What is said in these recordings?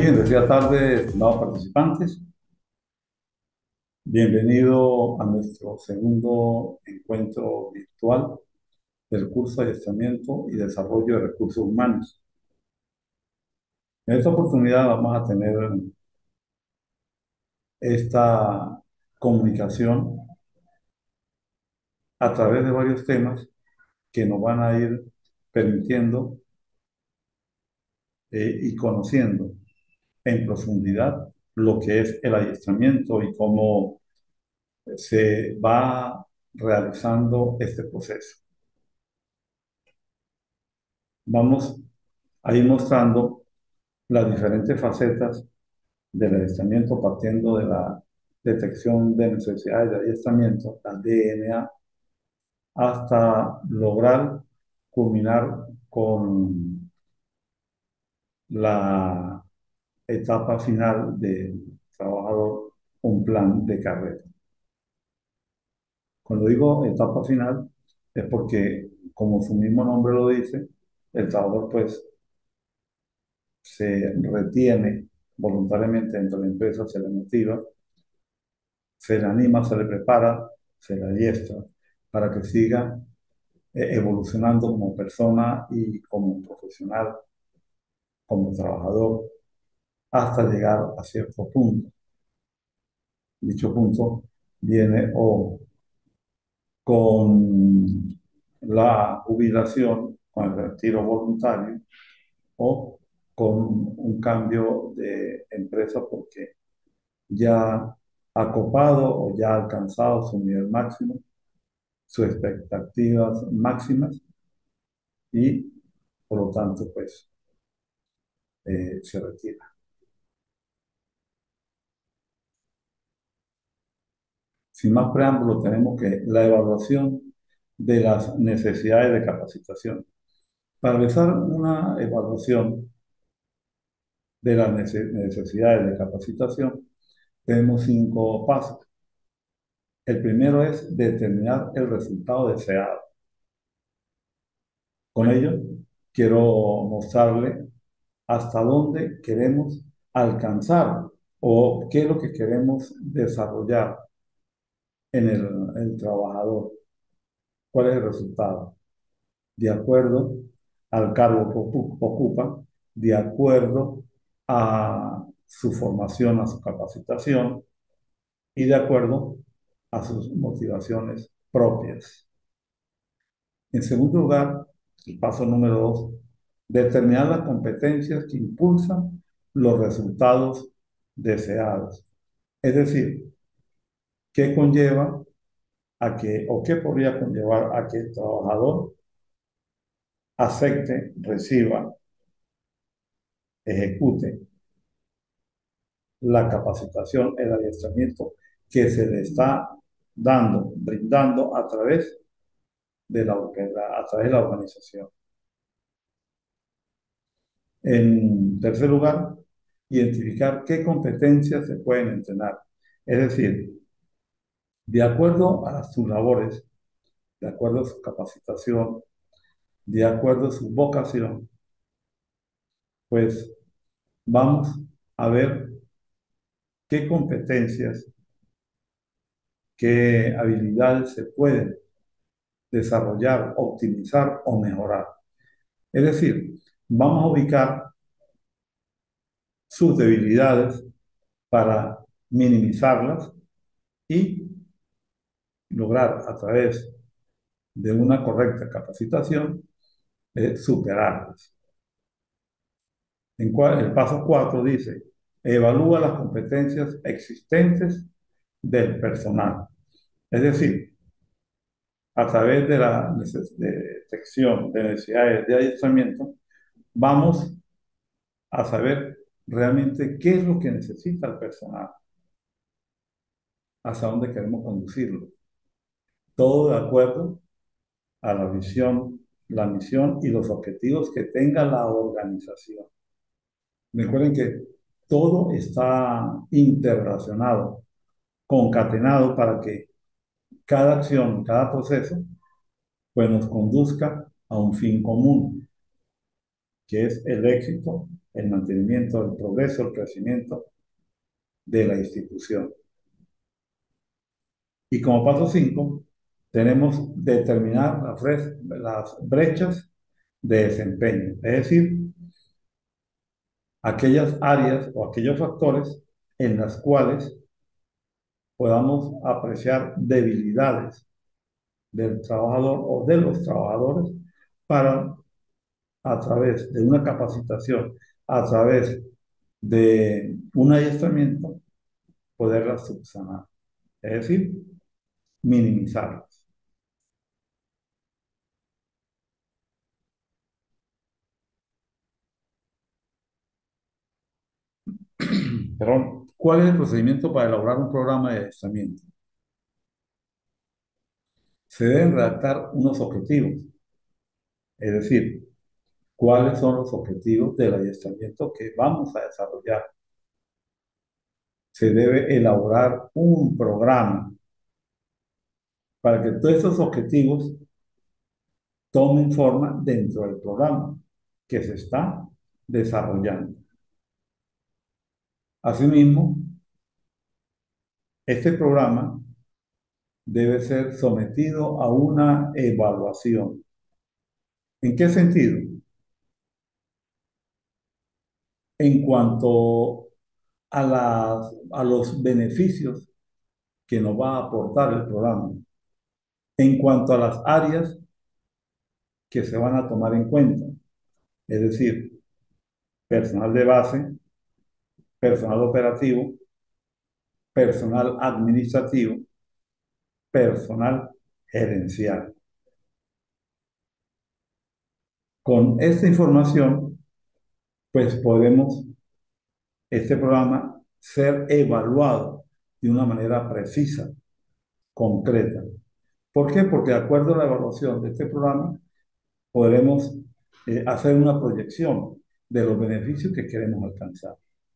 Muy bien, decía tarde, estimados participantes. Bienvenido a nuestro segundo encuentro virtual del curso de Adiestramiento y Desarrollo de Recursos Humanos. En esta oportunidad vamos a tener esta comunicación a través de varios temas que nos van a ir permitiendo y conociendo en profundidad lo que es el adiestramiento y cómo se va realizando este proceso. Vamos a ir mostrando las diferentes facetas del adiestramiento partiendo de la detección de necesidades de adiestramiento, la DNA, hasta lograr culminar con la etapa final del trabajador, un plan de carrera. Cuando digo etapa final es porque, como su mismo nombre lo dice, el trabajador pues se retiene voluntariamente dentro de la empresa, se le motiva, se le anima, se le prepara, se le adiestra para que siga evolucionando como persona y como profesional, como trabajador, hasta llegar a cierto punto. Dicho punto viene o con la jubilación, con el retiro voluntario, o con un cambio de empresa porque ya ha copado o ya ha alcanzado su nivel máximo, sus expectativas máximas y por lo tanto pues se retira. Sin más preámbulo, tenemos que la evaluación de las necesidades de capacitación. Para realizar una evaluación de las necesidades de capacitación, tenemos 5 pasos. El primero es determinar el resultado deseado. Con ello, quiero mostrarle hasta dónde queremos alcanzar o qué es lo que queremos desarrollar en el trabajador. ¿Cuál es el resultado? De acuerdo al cargo que ocupa, de acuerdo a su formación, a su capacitación y de acuerdo a sus motivaciones propias. En segundo lugar, el paso número 2, determinar las competencias que impulsan los resultados deseados. Es decir, qué conlleva a que, o qué podría conllevar a que el trabajador acepte, reciba, ejecute la capacitación, el adiestramiento que se le está dando, brindando a través a través de la organización. En tercer lugar, identificar qué competencias se pueden entrenar. Es decir, de acuerdo a sus labores, de acuerdo a su capacitación, de acuerdo a su vocación, pues vamos a ver qué competencias, qué habilidades se pueden desarrollar, optimizar o mejorar. Es decir, vamos a ubicar sus debilidades para minimizarlas y lograr a través de una correcta capacitación superarlas. El paso 4 dice, evalúa las competencias existentes del personal. Es decir, a través de la detección de necesidades de adiestramiento, vamos a saber realmente qué es lo que necesita el personal, hacia dónde queremos conducirlo. Todo de acuerdo a la visión, la misión y los objetivos que tenga la organización. Recuerden que todo está interrelacionado, concatenado para que cada acción, cada proceso, pues nos conduzca a un fin común, que es el éxito, el mantenimiento, el progreso, el crecimiento de la institución. Y como paso 5 tenemos determinar las brechas de desempeño, es decir, aquellas áreas o aquellos factores en las cuales podamos apreciar debilidades del trabajador o de los trabajadores para, a través de una capacitación, a través de un adiestramiento, poderlas subsanar, es decir, minimizarlas. Pero, ¿cuál es el procedimiento para elaborar un programa de adiestramiento? Se deben redactar unos objetivos, es decir, cuáles son los objetivos del adiestramiento que vamos a desarrollar. Se debe elaborar un programa para que todos esos objetivos tomen forma dentro del programa que se está desarrollando. Asimismo, este programa debe ser sometido a una evaluación. ¿En qué sentido? En cuanto a los beneficios que nos va a aportar el programa, en cuanto a las áreas que se van a tomar en cuenta, es decir, personal de base, personal operativo, personal administrativo, personal gerencial. Con esta información, pues podemos este programa ser evaluado de una manera precisa, concreta. ¿Por qué? Porque de acuerdo a la evaluación de este programa, podremos hacer una proyección de los beneficios que queremos alcanzar.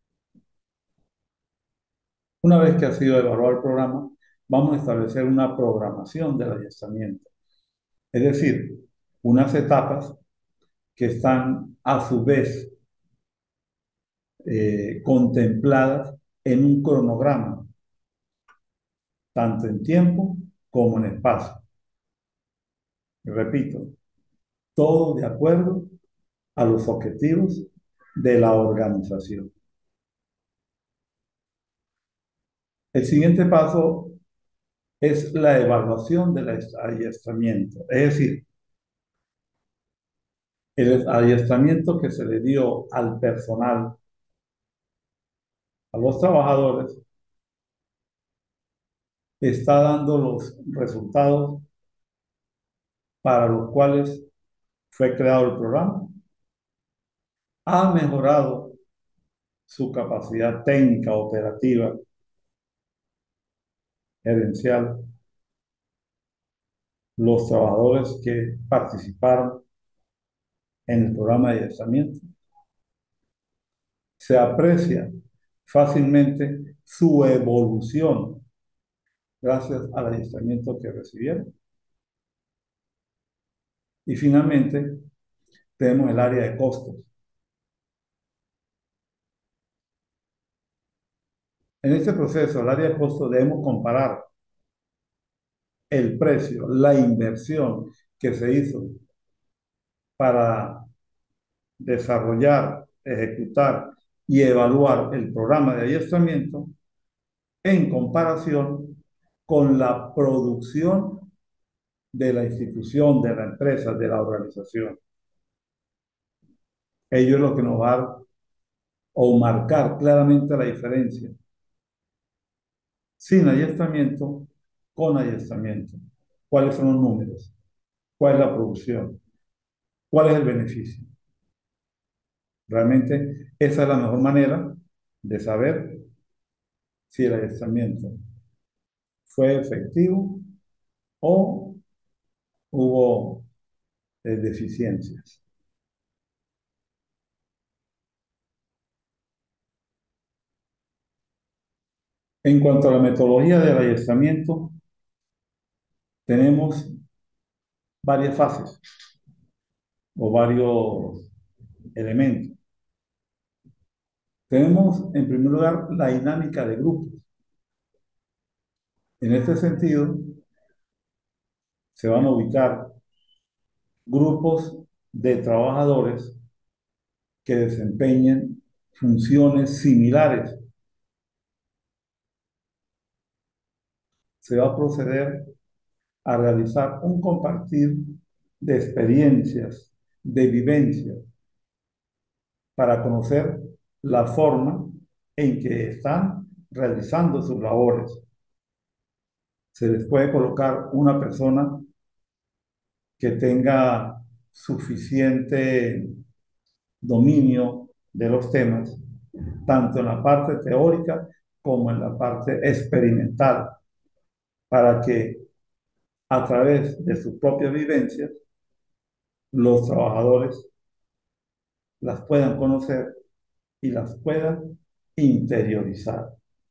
Una vez que ha sido evaluado el programa, vamos a establecer una programación del adiestramiento, es decir, unas etapas que están a su vez contempladas en un cronograma, tanto en tiempo como en espacio. Repito, todo de acuerdo a los objetivos de la organización. El siguiente paso es la evaluación del adiestramiento, es decir, el adiestramiento que se le dio al personal, a los trabajadores, está dando los resultados para los cuales fue creado el programa, ha mejorado su capacidad técnica, operativa, gerencial, los trabajadores que participaron en el programa de adiestramiento. Se aprecia fácilmente su evolución gracias al adiestramiento que recibieron. Y finalmente, tenemos el área de costos. En este proceso, el área de costos debemos comparar el precio, la inversión que se hizo para desarrollar, ejecutar y evaluar el programa de adiestramiento en comparación con la producción de la institución, de la empresa, de la organización. Ello es lo que nos va a dar o marcar claramente la diferencia. Sin adiestramiento, con adiestramiento. ¿Cuáles son los números? ¿Cuál es la producción? ¿Cuál es el beneficio? Realmente esa es la mejor manera de saber si el adiestramiento fue efectivo o hubo deficiencias. En cuanto a la metodología del adiestramiento, tenemos varias fases o varios elementos. Tenemos, en primer lugar, la dinámica de grupos. En este sentido, se van a ubicar grupos de trabajadores que desempeñen funciones similares. Se va a proceder a realizar un compartir de experiencias, de vivencias, para conocer la forma en que están realizando sus labores. Se les puede colocar una persona que tenga suficiente dominio de los temas, tanto en la parte teórica como en la parte experimental, para que a través de sus propias vivencias los trabajadores las puedan conocer y las puedan interiorizar.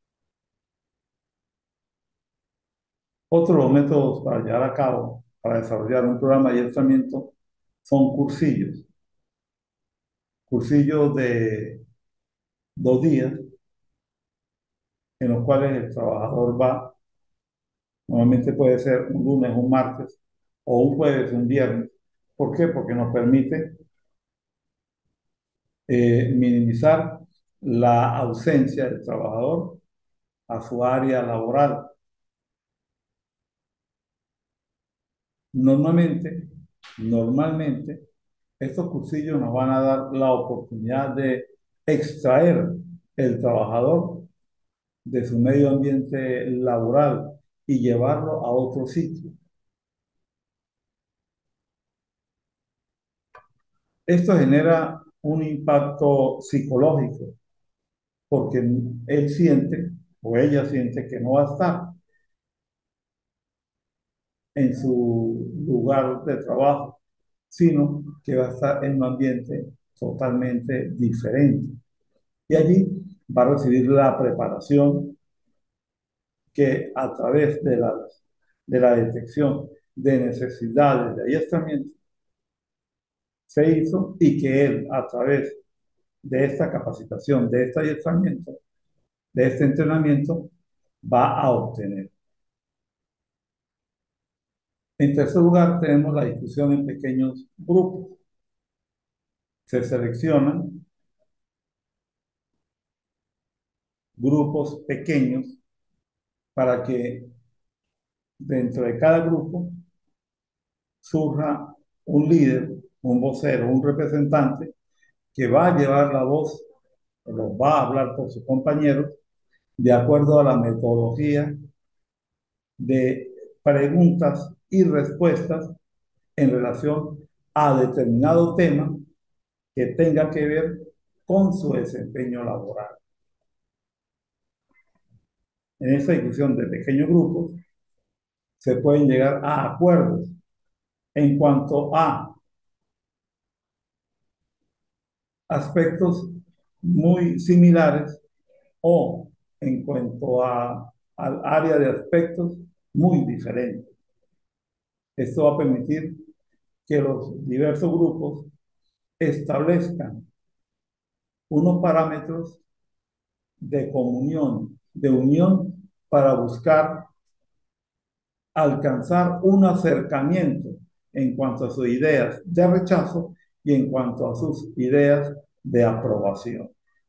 Otros métodos para llevar a cabo, para desarrollar un programa de adiestramiento, son cursillos. Cursillos de 2 días en los cuales el trabajador va, normalmente puede ser un lunes, un martes, o un jueves, un viernes. ¿Por qué? Porque nos permite minimizar la ausencia del trabajador a su área laboral. Normalmente, normalmente, estos cursillos nos van a dar la oportunidad de extraer el trabajador de su medio ambiente laboral y llevarlo a otro sitio. Esto genera un impacto psicológico porque él siente o ella siente que no va a estar en su lugar de trabajo, sino que va a estar en un ambiente totalmente diferente. Y allí va a recibir la preparación que a través de la detección de necesidades de adiestramiento se hizo y que él a través de esta capacitación, de este adiestramiento, de este entrenamiento, va a obtener. En tercer lugar, tenemos la discusión en pequeños grupos. Se seleccionan grupos pequeños para que dentro de cada grupo surja un líder, un vocero, un representante que va a llevar la voz, o los va a hablar por sus compañeros, de acuerdo a la metodología de preguntas y respuestas en relación a determinado tema que tenga que ver con su desempeño laboral. En esta discusión de pequeños grupos se pueden llegar a acuerdos en cuanto a aspectos muy similares o en cuanto al área de aspectos muy diferentes. Esto va a permitir que los diversos grupos establezcan unos parámetros de comunión, de unión, para buscar alcanzar un acercamiento en cuanto a sus ideas de rechazo y en cuanto a sus ideas de aprobación.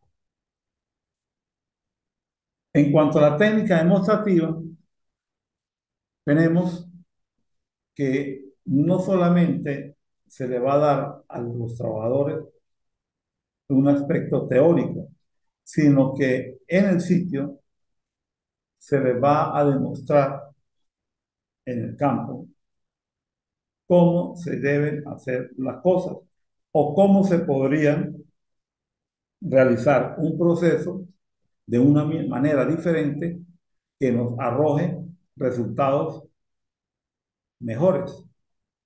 En cuanto a la técnica demostrativa, tenemos que no solamente se le va a dar a los trabajadores un aspecto teórico, sino que en el sitio se les va a demostrar en el campo cómo se deben hacer las cosas o cómo se podrían realizar un proceso de una manera diferente que nos arroje resultados mejores.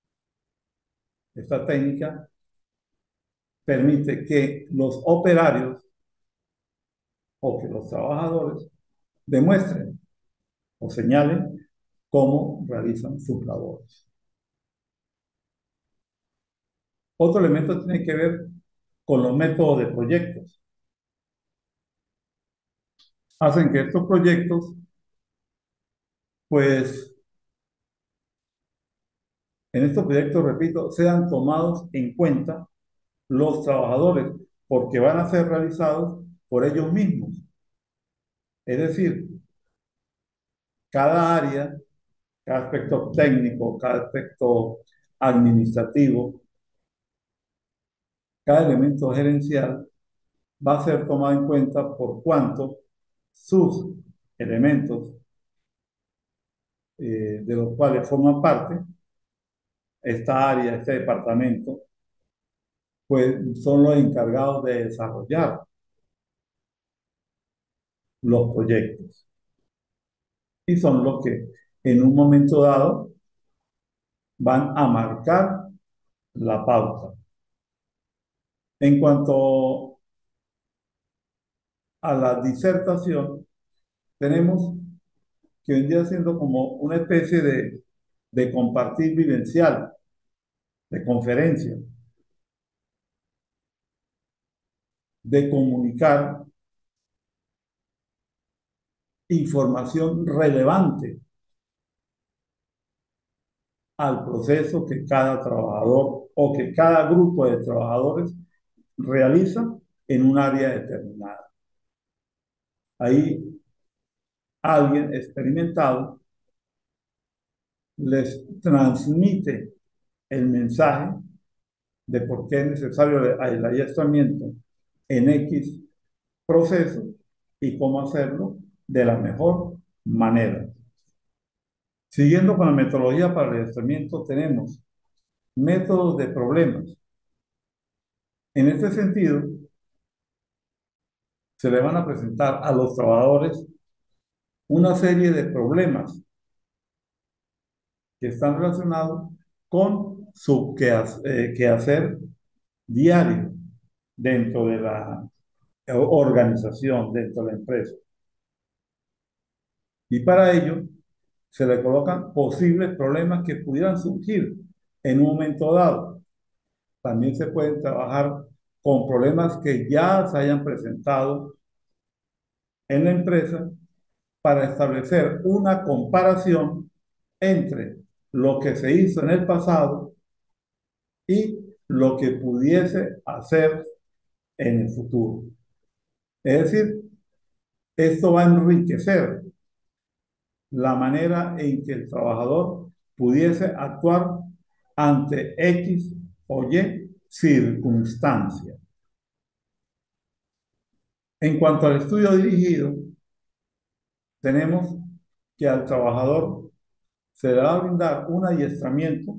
Esta técnica permite que los operarios o que los trabajadores demuestren o señalen cómo realizan sus labores. Otro elemento tiene que ver con los métodos de proyectos. Hacen que estos proyectos, pues, en estos proyectos, repito, sean tomados en cuenta los trabajadores, porque van a ser realizados por ellos mismos. Es decir, cada área, cada aspecto técnico, cada aspecto administrativo, cada elemento gerencial va a ser tomado en cuenta por cuanto sus elementos de los cuales forman parte esta área, este departamento, pues son los encargados de desarrollar los proyectos y son los que en un momento dado van a marcar la pauta. En cuanto a la disertación, tenemos que vendría siendo como una especie de compartir vivencial, de conferencia, de comunicar información relevante al proceso que cada trabajador o que cada grupo de trabajadores realiza en un área determinada. Ahí alguien experimentado les transmite el mensaje de por qué es necesario el adiestramiento en X proceso y cómo hacerlo de la mejor manera. Siguiendo con la metodología para el adiestramiento, tenemos métodos de problemas. En este sentido, se le van a presentar a los trabajadores una serie de problemas que están relacionados con su quehacer diario dentro de la organización, dentro de la empresa. Y para ello se le colocan posibles problemas que pudieran surgir en un momento dado. También se pueden trabajar con problemas que ya se hayan presentado en la empresa para establecer una comparación entre lo que se hizo en el pasado y lo que pudiese hacer en el futuro. Es decir, esto va a enriquecer la manera en que el trabajador pudiese actuar ante X o Y circunstancia. En cuanto al estudio dirigido, tenemos que al trabajador se le va a brindar un adiestramiento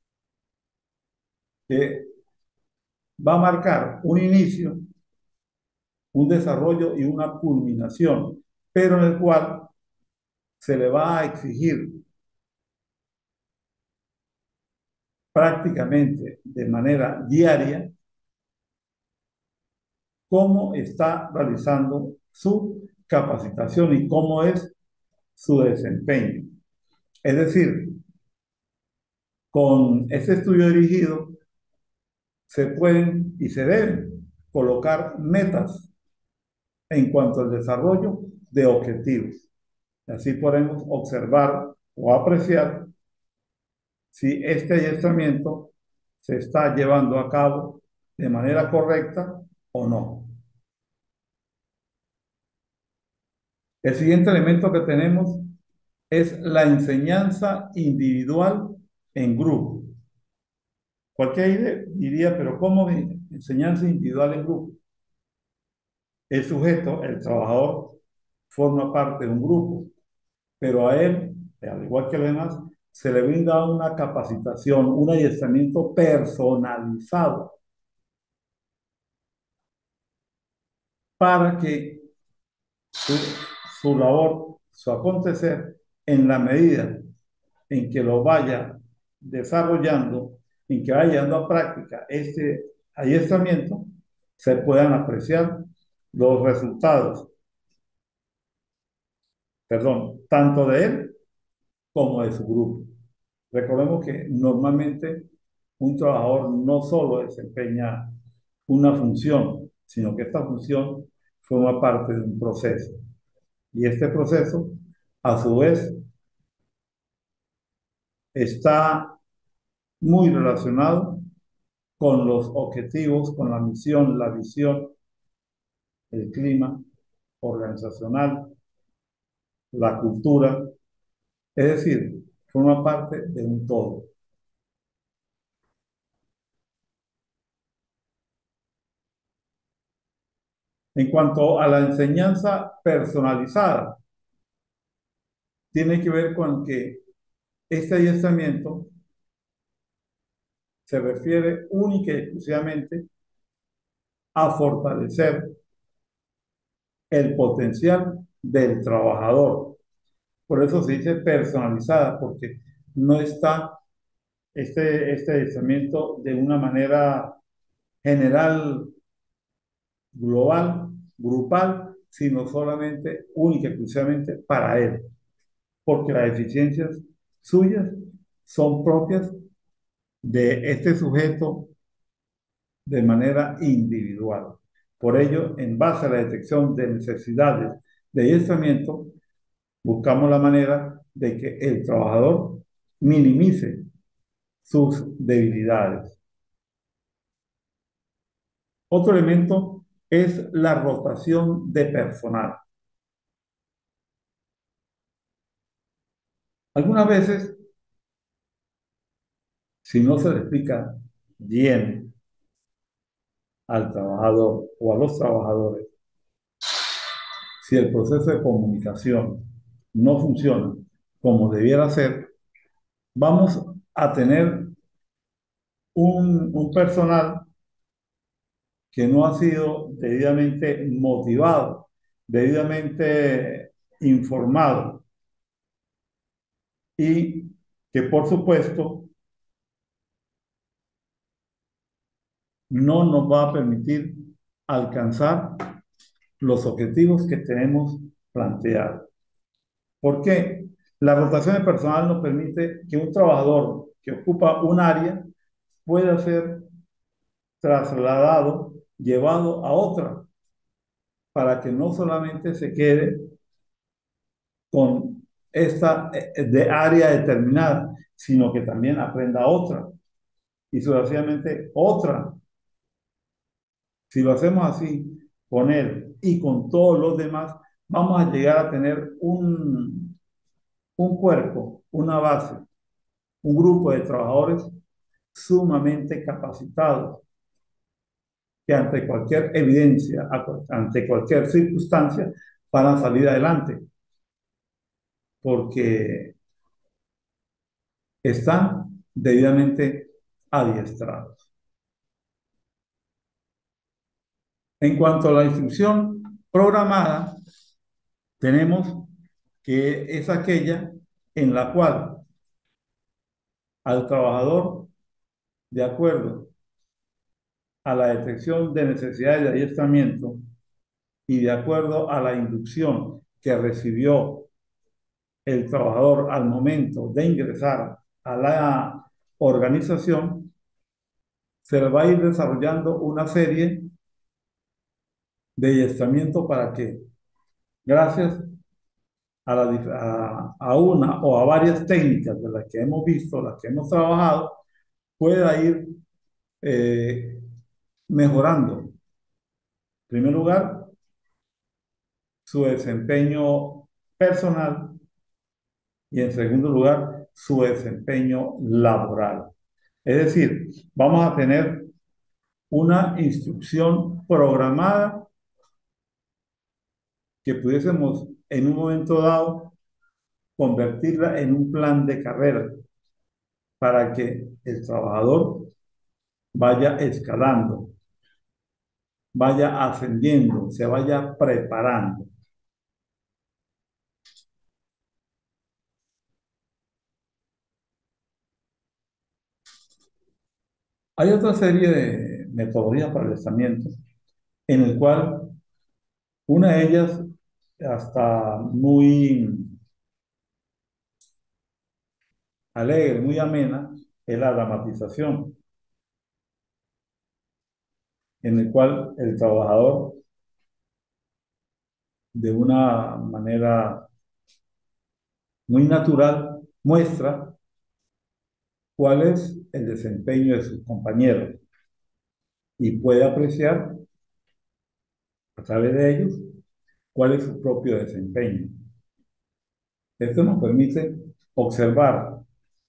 que va a marcar un inicio, un desarrollo y una culminación, pero en el cual se le va a exigir prácticamente de manera diaria cómo está realizando su capacitación y cómo es su desempeño. Es decir, con ese estudio dirigido se pueden y se deben colocar metas en cuanto al desarrollo de objetivos. Así podemos observar o apreciar si este adiestramiento se está llevando a cabo de manera correcta o no. El siguiente elemento que tenemos es la enseñanza individual en grupo. Cualquiera diría, pero ¿cómo enseñanza individual en grupo? El sujeto, el trabajador, forma parte de un grupo, pero a él, al igual que a los demás, se le brinda una capacitación, un adiestramiento personalizado para que su, su labor, su acontecer, en la medida en que lo vaya desarrollando, en que vaya dando a práctica este adiestramiento, se puedan apreciar los resultados, perdón, tanto de él como de su grupo. Recordemos que normalmente un trabajador no solo desempeña una función, sino que esta función forma parte de un proceso. Y este proceso, a su vez, está muy relacionado con los objetivos, con la misión, la visión, el clima organizacional, la cultura, es decir, forma parte de un todo. En cuanto a la enseñanza personalizada, tiene que ver con que este adiestramiento se refiere única y exclusivamente a fortalecer el potencial del trabajador. Por eso se dice personalizada, porque no está este adiestramiento de una manera general, global, grupal, sino solamente, única y exclusivamente para él, porque las deficiencias suyas son propias de este sujeto de manera individual. Por ello, en base a la detección de necesidades de adiestramiento, buscamos la manera de que el trabajador minimice sus debilidades. Otro elemento es la rotación de personal. Algunas veces, si no se le explica bien al trabajador o a los trabajadores, si el proceso de comunicación no funciona como debiera ser, vamos a tener un personal que no ha sido debidamente motivado, debidamente informado y que por supuesto no nos va a permitir alcanzar los objetivos que tenemos planteados. ¿Por qué? La rotación de personal nos permite que un trabajador que ocupa un área pueda ser trasladado, llevado a otra, para que no solamente se quede con esta de área determinada, sino que también aprenda otra y sucesivamente otra. Si lo hacemos así con él y con todos los demás, vamos a llegar a tener un cuerpo, una base, un grupo de trabajadores sumamente capacitados que ante cualquier evidencia, ante cualquier circunstancia, van a salir adelante, porque están debidamente adiestrados. En cuanto a la instrucción programada, tenemos que es aquella en la cual al trabajador, de acuerdo a la detección de necesidades de adiestramiento y de acuerdo a la inducción que recibió el trabajador al momento de ingresar a la organización, se le va a ir desarrollando una serie de adiestramiento para que, gracias a una o a varias técnicas de las que hemos visto, las que hemos trabajado, pueda ir eh, mejorando, en primer lugar, su desempeño personal y en segundo lugar, su desempeño laboral. Es decir, vamos a tener una instrucción programada que pudiésemos en un momento dado convertirla en un plan de carrera para que el trabajador vaya escalando, vaya ascendiendo, se vaya preparando. Hay otra serie de metodologías para el estamento en el cual una de ellas, hasta muy alegre, muy amena, es la dramatización, en el cual el trabajador, de una manera muy natural, muestra cuál es el desempeño de sus compañeros y puede apreciar a través de ellos cuál es su propio desempeño. Esto nos permite observar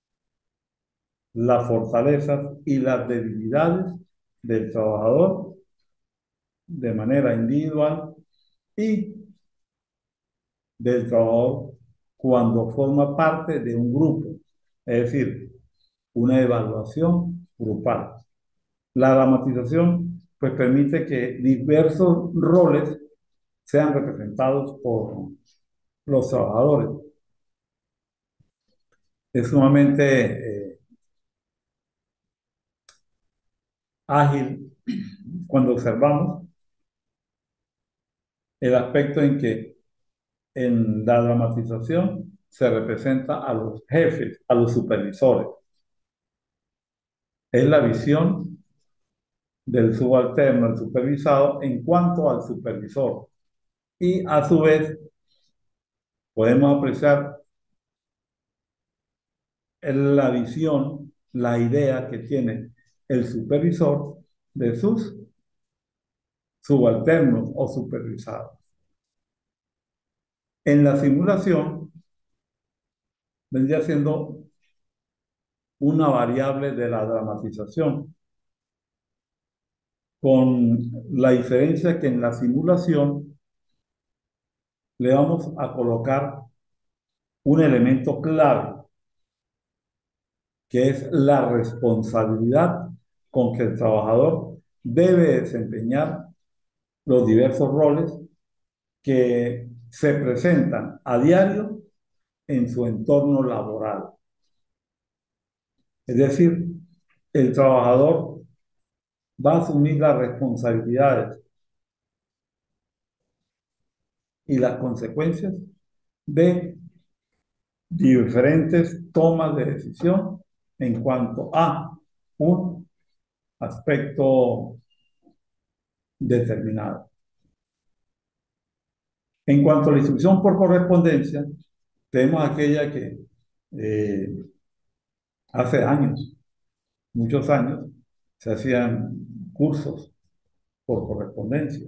las fortalezas y las debilidades del trabajador de manera individual y del trabajador cuando forma parte de un grupo, es decir, una evaluación grupal. La dramatización pues permite que diversos roles sean representados por los trabajadores. Es sumamente ágil cuando observamos el aspecto en que en la dramatización se representa a los jefes, a los supervisores. Es la visión del subalterno, el supervisado, en cuanto al supervisor. Y a su vez podemos apreciar la visión, la idea que tiene el supervisor de sus subalternos o supervisados. En la simulación vendría siendo una variable de la dramatización, con la diferencia que en la simulación le vamos a colocar un elemento clave, que es la responsabilidad con que el trabajador debe desempeñar los diversos roles que se presentan a diario en su entorno laboral. Es decir, el trabajador va a asumir las responsabilidades y las consecuencias de diferentes tomas de decisión en cuanto a un aspecto determinado. En cuanto a la instrucción por correspondencia, tenemos aquella que eh, hace años, muchos años, se hacían cursos por correspondencia.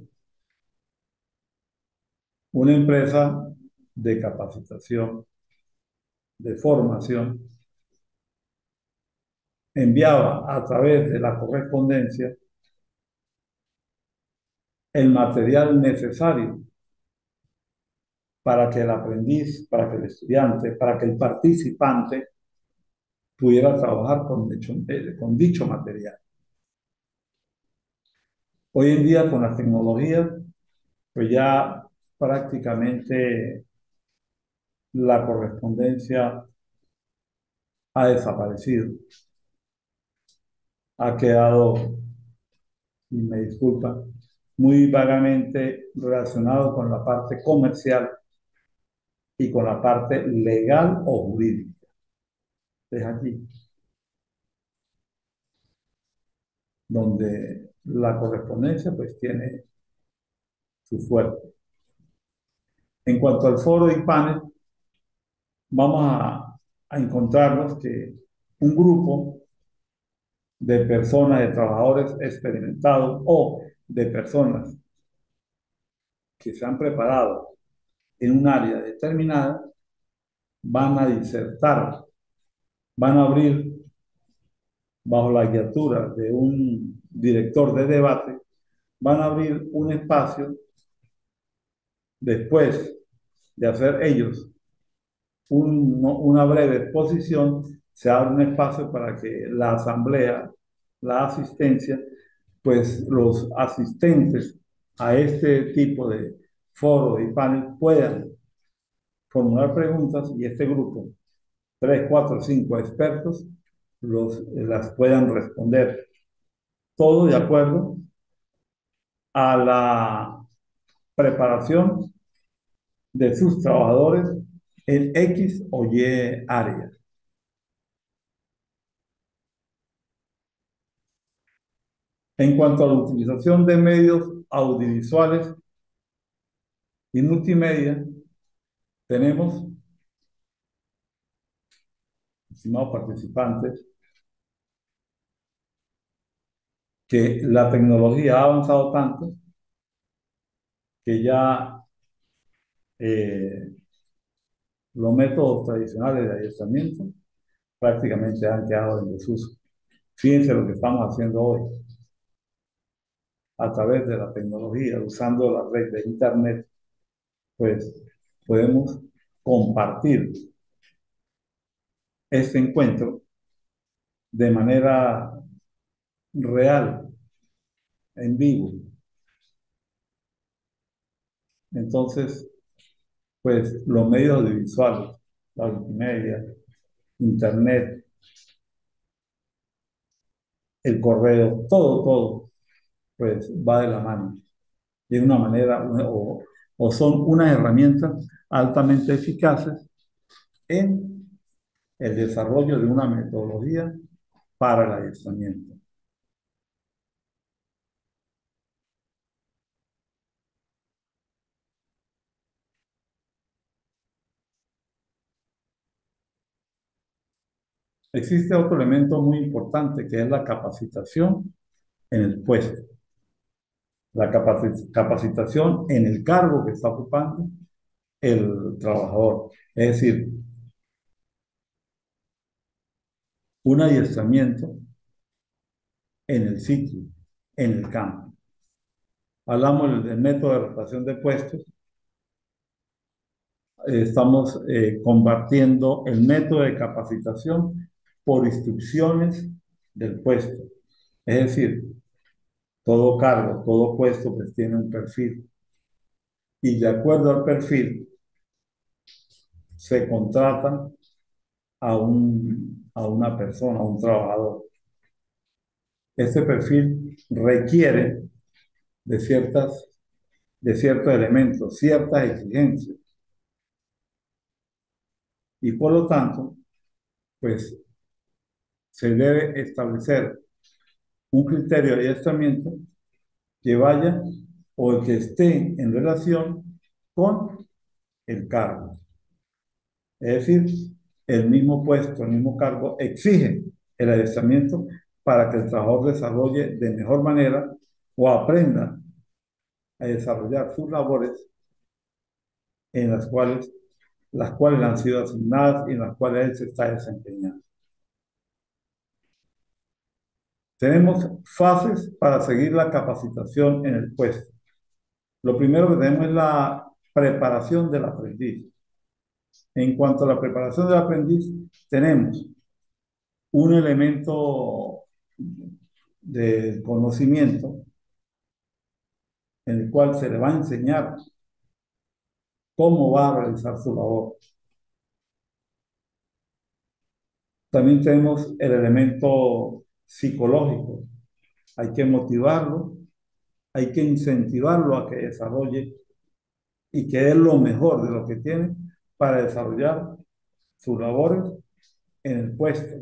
Una empresa de capacitación, de formación, enviaba a través de la correspondencia el material necesario para que el aprendiz, para que el estudiante, para que el participante pudiera trabajar con dicho material. Hoy en día, con las tecnologías, pues ya prácticamente la correspondencia ha desaparecido, ha quedado, y me disculpa, muy vagamente relacionado con la parte comercial y con la parte legal o jurídica. Es aquí donde la correspondencia pues tiene su fuerte. En cuanto al foro y panel, vamos a encontrarnos que un grupo de personas, de trabajadores experimentados o de personas que se han preparado en un área determinada, van a disertar, van a abrir bajo la guiatura de un director de debate, van a abrir un espacio después de hacer ellos una breve exposición, se abre un espacio para que la asamblea, la asistencia, pues los asistentes a este tipo de foro y panel puedan formular preguntas y este grupo, 3, 4, 5 expertos, las puedan responder. Todo de acuerdo a la preparación de sus trabajadores en X o Y área. En cuanto a la utilización de medios audiovisuales y multimedia, tenemos, estimados participantes, que la tecnología ha avanzado tanto que ya eh, los métodos tradicionales de adiestramiento prácticamente han quedado en desuso. Fíjense lo que estamos haciendo hoy a través de la tecnología, usando la red de Internet, pues podemos compartir este encuentro de manera real, en vivo. Entonces, pues los medios audiovisuales, la multimedia, Internet, el correo, todo, pues va de la mano. De una manera, o son unas herramientas altamente eficaces en el desarrollo de una metodología para el adiestramiento. Existe otro elemento muy importante que es la capacitación en el puesto, la capacitación en el cargo que está ocupando el trabajador. Es decir, un adiestramiento en el sitio, en el campo. Hablamos del método de rotación de puestos, estamos compartiendo el método de capacitación por instrucciones del puesto. Es decir, todo cargo, todo puesto pues tiene un perfil y de acuerdo al perfil se contrata a una persona, a un trabajador. Este perfil requiere de de ciertos elementos, ciertas exigencias y por lo tanto, pues se debe establecer un criterio de adiestramiento que vaya o que esté en relación con el cargo. Es decir, el mismo puesto, el mismo cargo exige el adiestramiento para que el trabajador desarrolle de mejor manera o aprenda a desarrollar sus labores en las cuales le han sido asignadas y en las cuales él se está desempeñando. Tenemos fases para seguir la capacitación en el puesto. Lo primero que tenemos es la preparación del aprendiz. En cuanto a la preparación del aprendiz, tenemos un elemento de conocimiento en el cual se le va a enseñar cómo va a realizar su labor. También tenemos el elemento psicológico. Hay que motivarlo, hay que incentivarlo a que desarrolle y que dé lo mejor de lo que tiene para desarrollar sus labores en el puesto.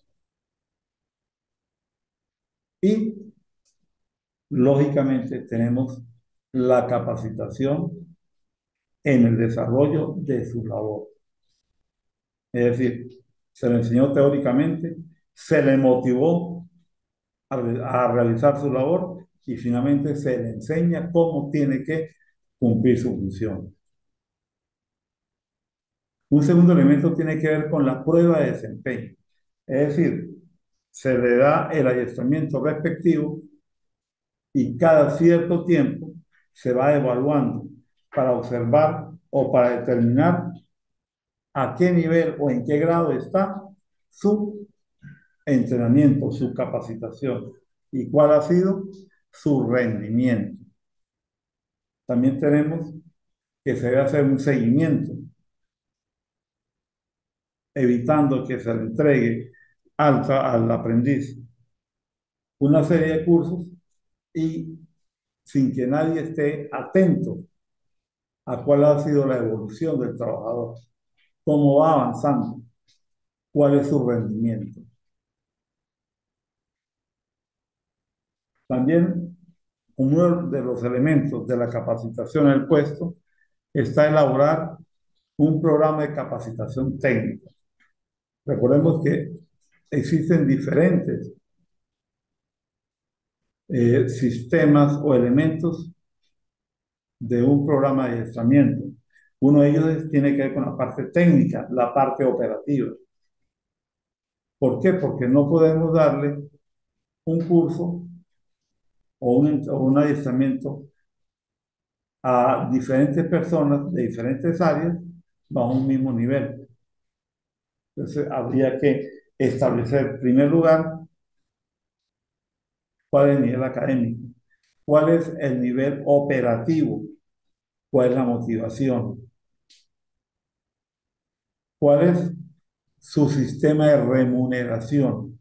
Y, lógicamente, tenemos la capacitación en el desarrollo de su labor. Es decir, se le enseñó teóricamente, se le motivó a realizar su labor y finalmente se le enseña cómo tiene que cumplir su función. Un segundo elemento tiene que ver con la prueba de desempeño. Es decir, se le da el adiestramiento respectivo y cada cierto tiempo se va evaluando para observar o para determinar a qué nivel o en qué grado está su entrenamiento, su capacitación y cuál ha sido su rendimiento. También tenemos que se debe hacer un seguimiento, evitando que se le entregue al aprendiz una serie de cursos y sin que nadie esté atento a cuál ha sido la evolución del trabajador, cómo va avanzando, cuál es su rendimiento. También uno de los elementos de la capacitación en el puesto está elaborar un programa de capacitación técnica. Recordemos que existen diferentes sistemas o elementos de un programa de adiestramiento. Uno de ellos tiene que ver con la parte técnica, la parte operativa. ¿Por qué? Porque no podemos darle un curso o un adiestramiento a diferentes personas de diferentes áreas bajo un mismo nivel. Entonces, habría que establecer, en primer lugar, cuál es el nivel académico, cuál es el nivel operativo, cuál es la motivación, cuál es su sistema de remuneración.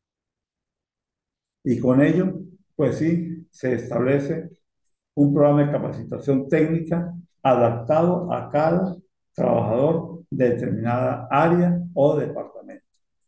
Y con ello, pues sí, se establece un programa de capacitación técnica adaptado a cada trabajador de determinada área o departamento.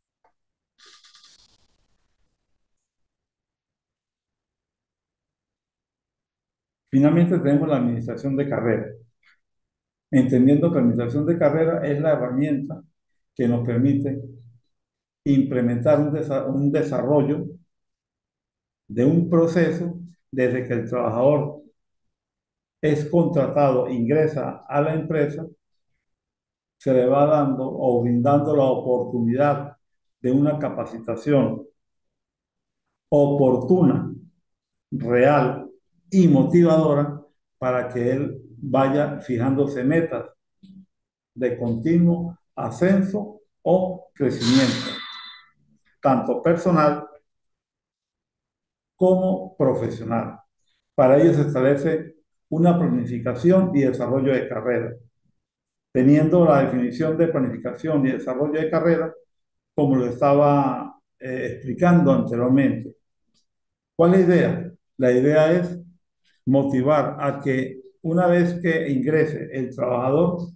Finalmente tenemos la administración de carrera, entendiendo que la administración de carrera es la herramienta que nos permite implementar un desarrollo de un proceso desde que el trabajador es contratado, ingresa a la empresa, se le va dando o brindando la oportunidad de una capacitación oportuna, real y motivadora para que él vaya fijándose metas de continuo ascenso o crecimiento, tanto personal como profesional. Para ello se establece una planificación y desarrollo de carrera, teniendo la definición de planificación y desarrollo de carrera como lo estaba explicando anteriormente. ¿Cuál es la idea? La idea es motivar a que una vez que ingrese el trabajador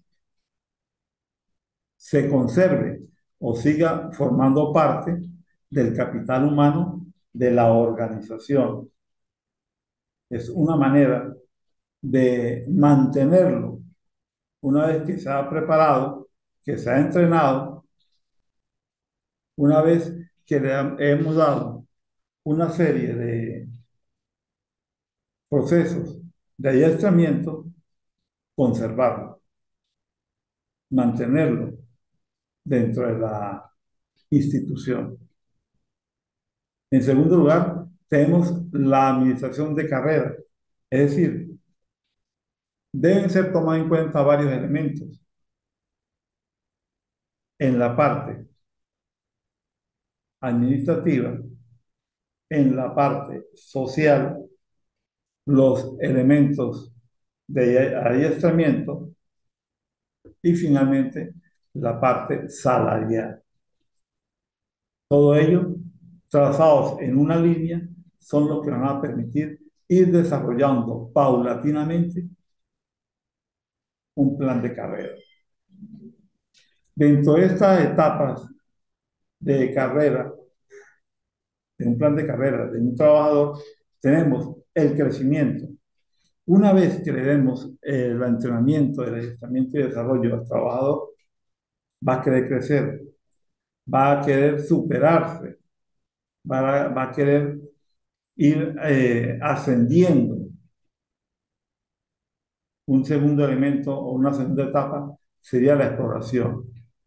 se conserve o siga formando parte del capital humano de la organización. Es una manera de mantenerlo una vez que se ha preparado, que se ha entrenado, una vez que hemos dado una serie de procesos de adiestramiento, conservarlo, mantenerlo dentro de la institución. En segundo lugar, tenemos la administración de carrera, es decir, deben ser tomados en cuenta varios elementos en la parte administrativa, en la parte social, los elementos de adiestramiento y finalmente la parte salarial. Todo ello, trazados en una línea, son los que van a permitir ir desarrollando paulatinamente un plan de carrera. Dentro de estas etapas de carrera, de un plan de carrera de un trabajador, tenemos el crecimiento. Una vez que le demos el entrenamiento, el adiestramiento y desarrollo al trabajador, va a querer crecer, va a querer superarse, va a querer ir ascendiendo. Un segundo elemento o una segunda etapa sería la exploración.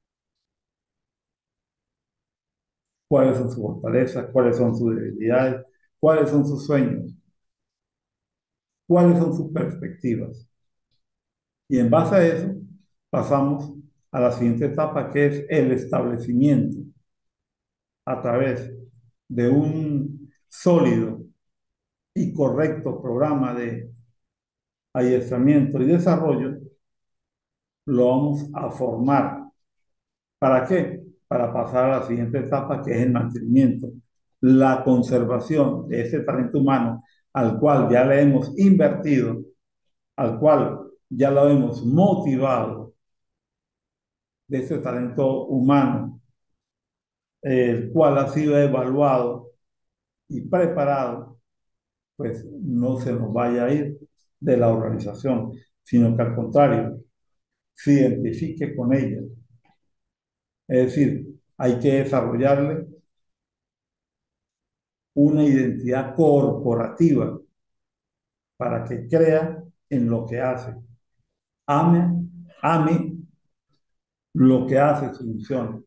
¿Cuáles son sus fortalezas? ¿Cuáles son sus debilidades? ¿Cuáles son sus sueños? ¿Cuáles son sus perspectivas? Y en base a eso, pasamos a la siguiente etapa, que es el establecimiento a través de un sólido y correcto programa de adiestramiento y desarrollo, lo vamos a formar. ¿Para qué? Para pasar a la siguiente etapa, que es el mantenimiento, la conservación de ese talento humano al cual ya le hemos invertido, al cual ya lo hemos motivado, de ese talento humano, el cual ha sido evaluado y preparado pues no se nos vaya a ir de la organización, sino que al contrario, se identifique con ella. Es decir, hay que desarrollarle una identidad corporativa para que crea en lo que hace, ame, ame lo que hace su misión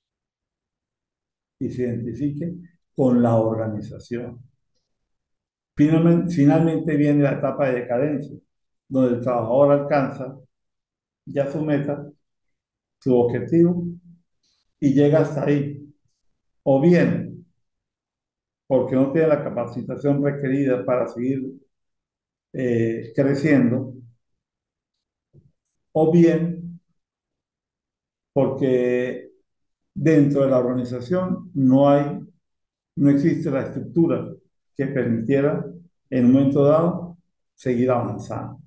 y se identifique con la organización. Finalmente viene la etapa de decadencia, donde el trabajador alcanza ya su meta, su objetivo, y llega hasta ahí. O bien porque no tiene la capacitación requerida para seguir creciendo, o bien porque dentro de la organización no existe la estructura que permitiera en un momento dado seguir avanzando.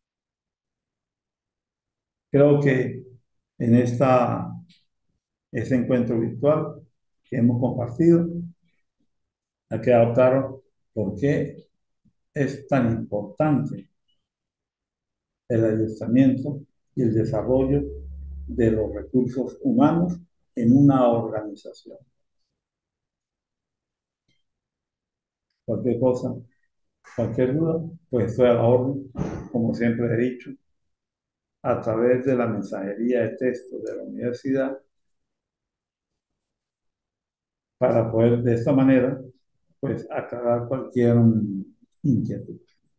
Creo que en este encuentro virtual que hemos compartido, ha quedado claro por qué es tan importante el adiestramiento y el desarrollo de los recursos humanos en una organización. Cualquier cosa, cualquier duda, pues estoy a la orden, como siempre he dicho, a través de la mensajería de texto de la universidad, para poder de esta manera, pues aclarar cualquier inquietud.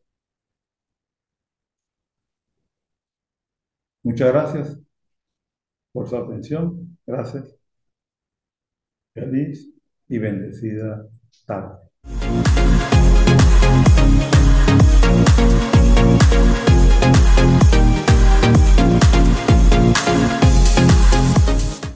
Muchas gracias por su atención. Gracias. Feliz y bendecida tarde.